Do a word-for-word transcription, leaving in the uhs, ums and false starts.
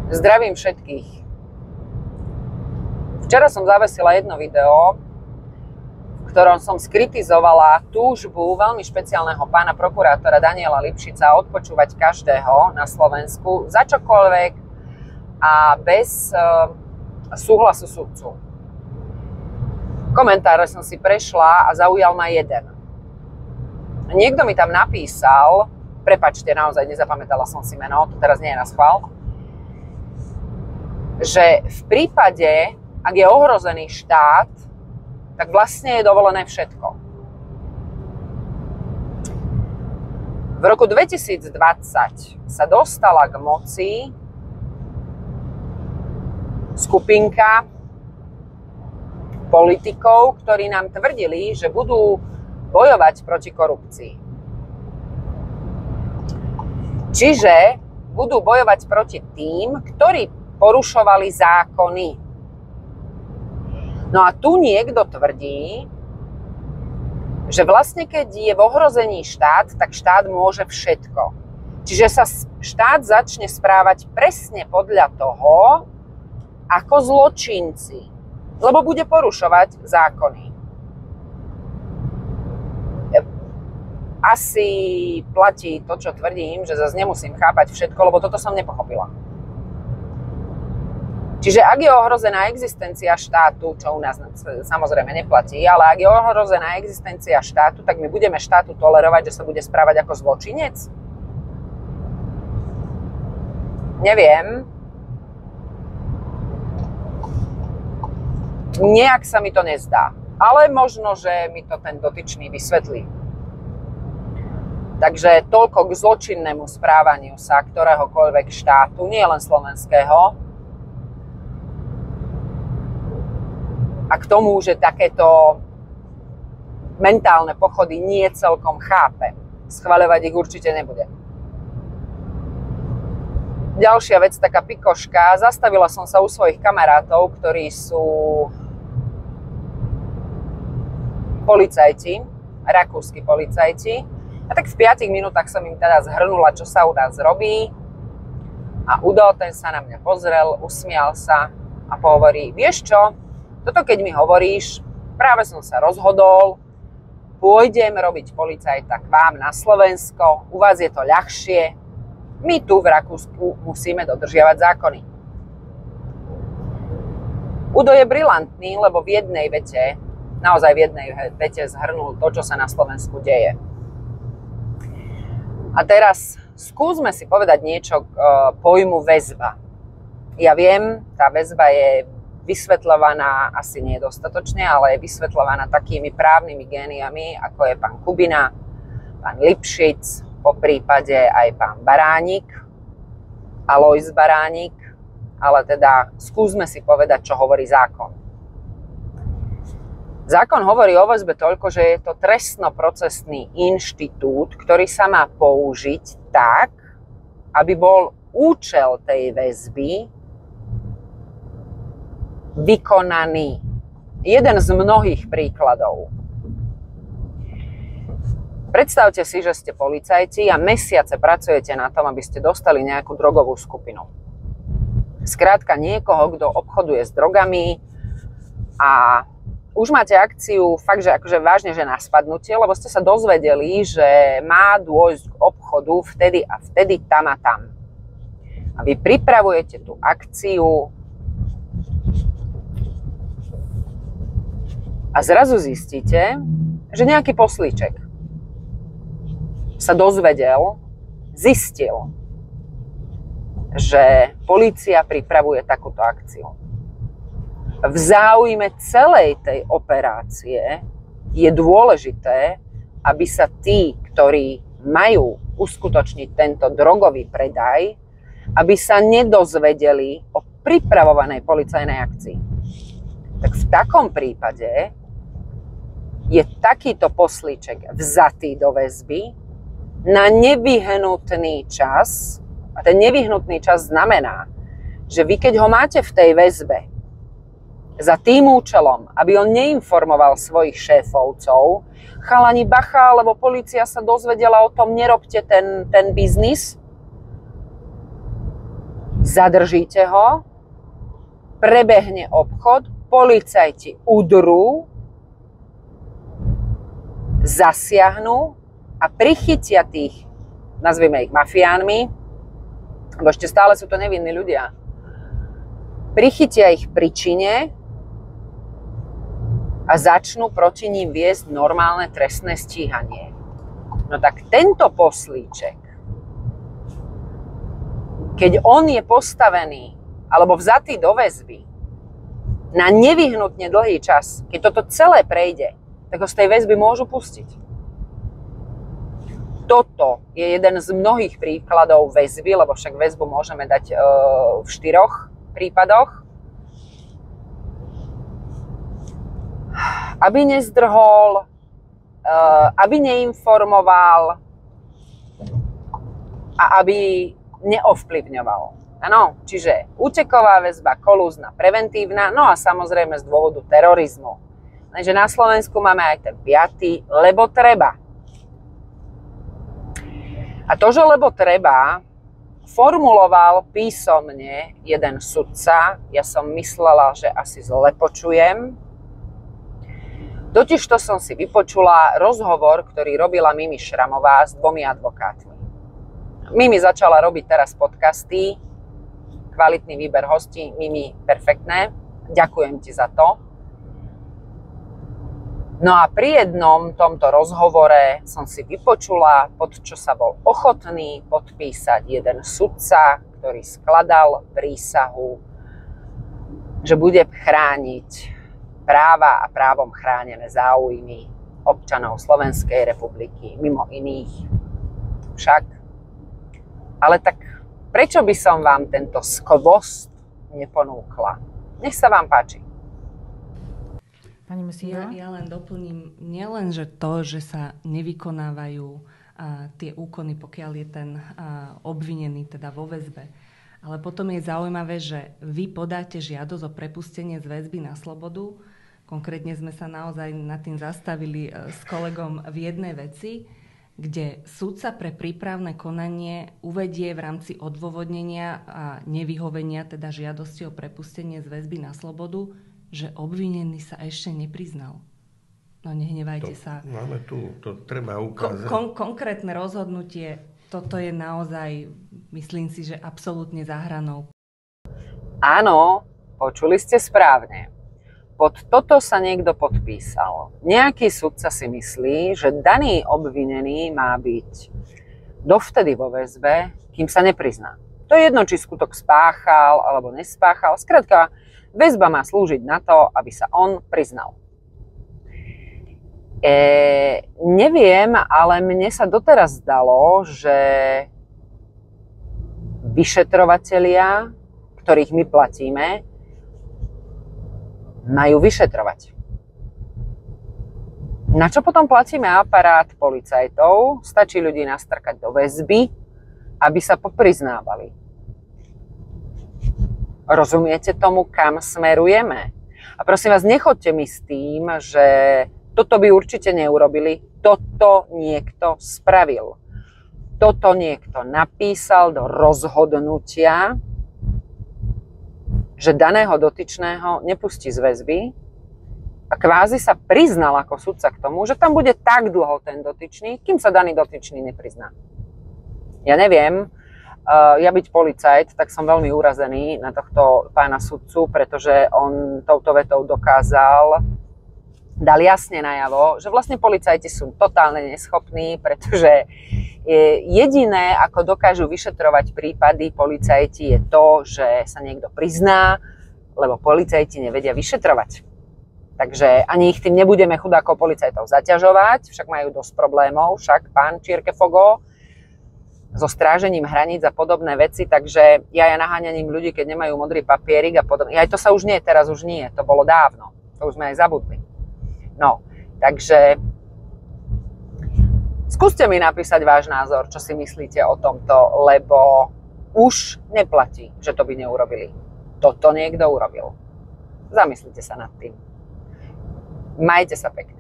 Zdravím všetkých. Včera som zavesila jedno video, v ktorom som skritizovala túžbu veľmi špeciálneho pána prokurátora Daniela Lipšica odpočúvať každého na Slovensku za čokoľvek a bez uh, súhlasu sudcu. Komentáre som si prešla a zaujal ma jeden. Niekto mi tam napísal, prepáčte, naozaj nezapamätala som si meno, to teraz nie je na schvál, že v prípade, ak je ohrozený štát, tak vlastne je dovolené všetko. V roku dvetisícdvadsať sa dostala k moci skupinka politikov, ktorí nám tvrdili, že budú bojovať proti korupcii. Čiže budú bojovať proti tým, ktorí porušovali zákony. No a tu niekto tvrdí, že vlastne keď je v ohrození štát, tak štát môže všetko. Čiže sa štát začne správať presne podľa toho, ako zločinci, lebo bude porušovať zákony. Asi platí to, čo tvrdím, že zase nemusím chápať všetko, lebo toto som nepochopila. Čiže ak je ohrozená existencia štátu, čo u nás samozrejme neplatí, ale ak je ohrozená existencia štátu, tak my budeme štátu tolerovať, že sa bude správať ako zločinec? Neviem. Nejak sa mi to nezdá. Ale možno, že mi to ten dotyčný vysvetlí. Takže toľko k zločinnému správaniu sa ktoréhokoľvek štátu, nie len slovenského, a k tomu, že takéto mentálne pochody nie celkom chápem. Schvaľovať ich určite nebude. Ďalšia vec, taká pikoška. Zastavila som sa u svojich kamarátov, ktorí sú policajti, rakúski policajti. A tak v piatich minútach som im teda zhrnula, čo sa u nás robí. A Udo, ten sa na mňa pozrel, usmial sa a pohovorí, vieš čo? Toto keď mi hovoríš, práve som sa rozhodol, pôjdem robiť policajta k vám na Slovensko, u vás je to ľahšie, my tu v Rakúsku musíme dodržiavať zákony. Udo je brilantný, lebo v jednej vete, naozaj v jednej vete zhrnul to, čo sa na Slovensku deje. A teraz skúsme si povedať niečo k pojmu väzba. Ja viem, tá väzba je vysvetľovaná asi nedostatočne, ale je vysvetľovaná takými právnymi géniami, ako je pán Kubina, pán Lipšic, po prípade aj pán Baránik, Alojz Baránik, ale teda skúsme si povedať, čo hovorí zákon. Zákon hovorí o väzbe toľko, že je to trestnoprocesný inštitút, ktorý sa má použiť tak, aby bol účel tej väzby vykonaný. Jeden z mnohých príkladov. Predstavte si, že ste policajti a mesiace pracujete na tom, aby ste dostali nejakú drogovú skupinu. Skrátka niekoho, kto obchoduje s drogami a už máte akciu fakt, že akože vážne, že na spadnutie, lebo ste sa dozvedeli, že má dôjsť k obchodu vtedy a vtedy tam a tam. A vy pripravujete tú akciu a zrazu zistíte, že nejaký poslíček sa dozvedel, zistil, že polícia pripravuje takúto akciu. V záujme celej tej operácie je dôležité, aby sa tí, ktorí majú uskutočniť tento drogový predaj, aby sa nedozvedeli o pripravovanej policajnej akcii. Tak v takom prípade je takýto poslíček vzatý do väzby na nevyhnutný čas. A ten nevyhnutný čas znamená, že vy keď ho máte v tej väzbe za tým účelom, aby on neinformoval svojich šéfovcov, chalani bacha, lebo polícia sa dozvedela o tom, nerobte ten, ten biznis, zadržíte ho, prebehne obchod, policajti udrú, zasiahnu a prichytia tých, nazvime ich mafiánmi, lebo ešte stále sú to nevinní ľudia, prichytia ich pri čine a začnú proti ním viesť normálne trestné stíhanie. No tak tento poslíček, keď on je postavený alebo vzatý do väzby na nevyhnutne dlhý čas, keď toto celé prejde, tak ho z tej väzby môžu pustiť. Toto je jeden z mnohých príkladov väzby, lebo však väzbu môžeme dať e, v štyroch prípadoch. Aby nezdrhol, e, aby neinformoval a aby neovplyvňoval. Áno, čiže úteková väzba, kolúzna, preventívna, no a samozrejme z dôvodu terorizmu. Takže na Slovensku máme aj ten piaty, lebo treba. A to, že lebo treba, formuloval písomne jeden sudca, ja som myslela, že asi zle počujem. Totižto som si vypočula rozhovor, ktorý robila Mimi Šramová s dvomi advokátmi. Mimi začala robiť teraz podcasty, kvalitný výber hostí, Mimi, perfektné, ďakujem ti za to. No a pri jednom tomto rozhovore som si vypočula, pod čo sa bol ochotný podpísať jeden sudca, ktorý skladal prísahu, že bude chrániť práva a právom chránené záujmy občanov Slovenskej republiky, mimo iných. Však, ale tak prečo by som vám tento skvost neponúkla? Nech sa vám páči. Pani Mesírová? Ja, ja len doplním, nielen, že to, že sa nevykonávajú a, tie úkony, pokiaľ je ten a, obvinený teda vo väzbe, ale potom je zaujímavé, že vy podáte žiadosť o prepustenie z väzby na slobodu. Konkrétne sme sa naozaj nad tým zastavili a, s kolegom v jednej veci, kde sudca pre prípravné konanie uvedie v rámci odôvodnenia a nevyhovenia teda žiadosti o prepustenie z väzby na slobodu, že obvinený sa ešte nepriznal. No nehnevajte to, sa. Máme tu, to treba ukázať. Kon- konkrétne rozhodnutie, toto je naozaj, myslím si, že absolútne za hranou. Áno, počuli ste správne. Pod toto sa niekto podpísal. Nejaký sudca si myslí, že daný obvinený má byť dovtedy vo väzbe, kým sa neprizná. To je jedno, či skutok spáchal alebo nespáchal. Skrátka, väzba má slúžiť na to, aby sa on priznal. E, neviem, ale mne sa doteraz zdalo, že vyšetrovatelia, ktorých my platíme, majú vyšetrovať. Na čo potom platíme aparát policajtov? Stačí ľudí nastrkať do väzby, aby sa popriznávali. Rozumiete tomu, kam smerujeme? A prosím vás, nechoďte mi s tým, že toto by určite neurobili, toto niekto spravil. Toto niekto napísal do rozhodnutia, že daného dotyčného nepustí z väzby a kvázi sa priznal ako sudca k tomu, že tam bude tak dlho ten dotyčný, kým sa daný dotyčný neprizná. Ja neviem, Uh, ja byť policajt, tak som veľmi urazený na tohto pána sudcu, pretože on touto vetou dokázal, dal jasne najavo, že vlastne policajti sú totálne neschopní, pretože jediné, ako dokážu vyšetrovať prípady policajti, je to, že sa niekto prizná, lebo policajti nevedia vyšetrovať. Takže ani ich tým nebudeme chudákov policajtov zaťažovať, však majú dosť problémov, však pán Čirkefogo, so strážením hraníc a podobné veci, takže ja ja naháňaním ľudí, keď nemajú modrý papierik a podobne. Aj to sa už nie, teraz už nie, to bolo dávno, to už sme aj zabudli. No, takže skúste mi napísať váš názor, čo si myslíte o tomto, lebo už neplatí, že to by neurobili. Toto niekto urobil. Zamyslite sa nad tým. Majte sa pekne.